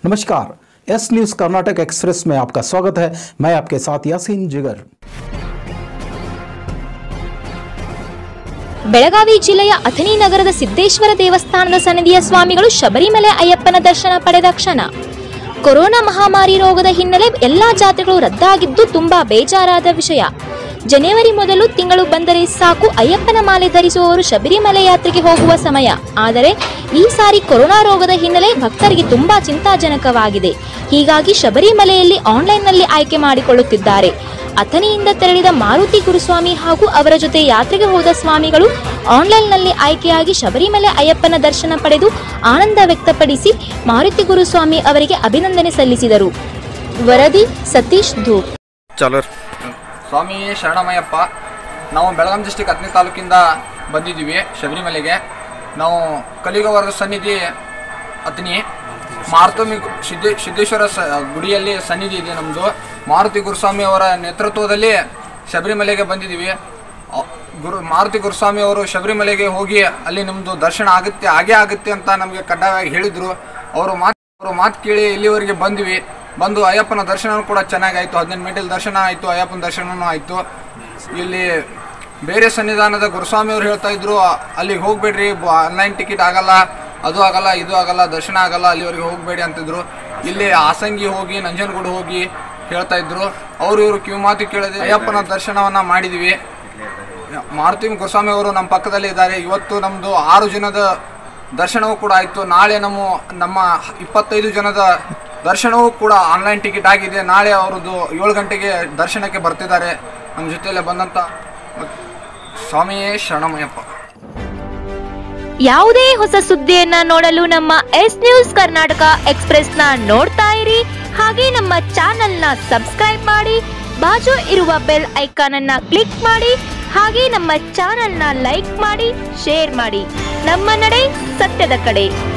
नमस्कार, S news Karnataka express में आपका स्वागत है। मैं आपके साथ यासीन जिगर। ಬೆಳಗಾವಿ ಜಿಲ್ಲೆಯ ಅಥಣಿ ನಗರದ ಸಿದ್ದೇಶ್ವರ ದೇವಸ್ಥಾನದ ಸನ್ನಿಧಿಯ ಸ್ವಾಮಿಗಳು ಶಬರಿಮಲೆ ಅಯ್ಯಪ್ಪನ ದರ್ಶನ ಪಡೆದ ಕ್ಷಣ. ಕೊರೋನಾ ಮಹಾಮಾರಿ ರೋಗದ ಹಿನ್ನೆಲೆ ಎಲ್ಲಾ ಜಾತ್ರೆಗಳು ರದ್ದಾಗಿದ್ದು ತುಂಬಾ ಬೇಜಾರಾದ ವಿಷಯ. ಜನವರಿ ಮೊದಲು ತಿಂಗಳು ಬಂದರೆ ಸಾಕು ಅಯ್ಯಪ್ಪನ ಮಾಲೆ ಧರಿಸುವವರು ಶಬರಿಮಲೆ ಯಾತ್ರೆಗೆ ಹೋಗುವ ಸಮಯ. ಆದರೆ ಈ ಸಾರಿ ಕೊರೋನಾ ರೋಗದ ಹಿನ್ನೆಲೆ ಭಕ್ತರಿಗೆ ತುಂಬಾ ಚಿಂತಾಜನಕವಾಗಿದೆ. ಹೀಗಾಗಿ ಶಬರಿಮಲೆಯಲ್ಲಿ ಆನ್ಲೈನ್ನಲ್ಲಿ ಆಯ್ಕೆ ಮಾಡಿಕೊಳ್ಳುತ್ತಿದ್ದಾರೆ. ಅಥಣಿಯಿಂದ ತೆರಳಿದ ಮಾರುತಿ ಗುರುಸ್ವಾಮಿ ಹಾಗೂ ಅವರ ಜೊತೆ ಯಾತ್ರೆಗೆ ಹೋದ ಸ್ವಾಮಿಗಳು ಆನ್ಲೈನ್ನಲ್ಲಿ ಆಯ್ಕೆಯಾಗಿ ಶಬರಿಮಲೆ ಅಯ್ಯಪ್ಪನ ದರ್ಶನ ಪಡೆದು ಆನಂದ ವ್ಯಕ್ತಪಡಿಸಿ ಮಾರುತಿ ಗುರುಸ್ವಾಮಿ ಅವರಿಗೆ ಅಭಿನಂದನೆ ಸಲ್ಲಿಸಿದರು. ವರದಿ ಸತೀಶ್ ಧೂಪ್. ಸ್ವಾಮಿ ಶರಣಮಯ್ಯಪ್ಪ. ನಾವು ಬೆಳಗಾಂ ಡಿಸ್ಟಿಕ್ ಅಥಣಿ ತಾಲೂಕಿಂದ ಬಂದಿದ್ದೀವಿ ಶಬರಿಮಲೆಗೆ. ನಾವು ಕಲಿಗವರದ ಸನ್ನಿಧಿ ಅಥಣಿ ಮಾರುತಿ ಸಿದ್ದೇಶ್ವರ ಗುಡಿಯಲ್ಲಿ ಸನ್ನಿಧಿ ಇದೆ ನಮ್ಮದು. ಮಾರುತಿ ಗುರುಸ್ವಾಮಿ ಅವರ ನೇತೃತ್ವದಲ್ಲಿ ಶಬರಿಮಲೆಗೆ ಬಂದಿದ್ದೀವಿ. ಮಾರುತಿ ಗುರುಸ್ವಾಮಿ ಅವರು ಶಬರಿಮಲೆಗೆ ಹೋಗಿ ಅಲ್ಲಿ ನಮ್ಮದು ದರ್ಶನ ಆಗೇ ಆಗುತ್ತೆ ಅಂತ ನಮಗೆ ಕಡ್ಡಾಯವಾಗಿ ಹೇಳಿದರು. ಅವರು ಮಾತು ಕೇಳಿ ಇಲ್ಲಿವರೆಗೆ ಬಂದು ಅಯ್ಯಪ್ಪನ ದರ್ಶನ ಕೂಡ ಚೆನ್ನಾಗಾಯಿತು. 15 ಮಿನಿಟಲ್ಲಿ ದರ್ಶನ ಆಯಿತು, ಅಯ್ಯಪ್ಪನ ದರ್ಶನವೂ ಆಯಿತು. ಇಲ್ಲಿ ಬೇರೆ ಸನ್ನಿಧಾನದ ಗುರುಸ್ವಾಮಿ ಅವರು ಹೇಳ್ತಾ ಇದ್ರು, ಅಲ್ಲಿಗೆ ಹೋಗಬೇಡ್ರಿ, ಆನ್ಲೈನ್ ಟಿಕೆಟ್ ಆಗಲ್ಲ, ಅದು ಆಗಲ್ಲ, ಇದು ಆಗಲ್ಲ, ದರ್ಶನ ಆಗಲ್ಲ, ಅಲ್ಲಿವರೆಗೆ ಹೋಗಬೇಡಿ ಅಂತಿದ್ರು. ಇಲ್ಲಿ ಆಸಂಗಿ ಹೋಗಿ ನಂಜನಗೂಡು ಹೋಗಿ ಹೇಳ್ತಾ ಇದ್ರು. ಇವರು ಕಿವಿ ಮಾತು ಕೇಳದೆ ಅಯ್ಯಪ್ಪನ ದರ್ಶನವನ್ನು ಮಾಡಿದ್ವಿ. ಮಾರುತಿ ಗುರುಸ್ವಾಮಿ ಅವರು ನಮ್ಮ ಪಕ್ಕದಲ್ಲಿ ಇದ್ದಾರೆ. ಇವತ್ತು ನಮ್ಮದು 6 ಜನದ ದರ್ಶನವೂ ಕೂಡ ಆಯಿತು. ನಾಳೆ ನಮ್ಮ 25 ಜನದ ದರ್ಶನವೂ ಕೂಡ ಆನ್ಲೈನ್ ಟಿಕೆಟ್ ಆಗಿದೆ. ನಾಳೆ ಅವರದ್ದು 7 ಗಂಟೆಗೆ ದರ್ಶನಕ್ಕೆ ಬರ್ತಿದ್ದಾರೆ. ನಮ್ಮ ಜೊತೆಯಲ್ಲೇ ಬಂದಂಥ ಸ್ವಾಮಿಯೇ ಶರಣಮಯ್ಯಪ್ಪ. ಯಾವುದೇ ಹೊಸ ಸುದ್ದಿಯನ್ನ ನೋಡಲು ನಮ್ಮ ಎಸ್ ನ್ಯೂಸ್ ಕರ್ನಾಟಕ ಎಕ್ಸ್ಪ್ರೆಸ್ ನ ನೋಡ್ತಾ ಇರಿ. ಹಾಗೆ ನಮ್ಮ ಚಾನೆಲ್ ನ ಸಬ್ಸ್ಕ್ರೈಬ್ ಮಾಡಿ, ಬಾಜು ಇರುವ ಬೆಲ್ ಐಕಾನ್ ಅನ್ನ ಕ್ಲಿಕ್ ಮಾಡಿ. ಹಾಗೆ ನಮ್ಮ ಚಾನೆಲ್ ನ ಲೈಕ್ ಮಾಡಿ, ಶೇರ್ ಮಾಡಿ. ನಮ್ಮ ನಡೆ ಸತ್ಯದ ಕಡೆ.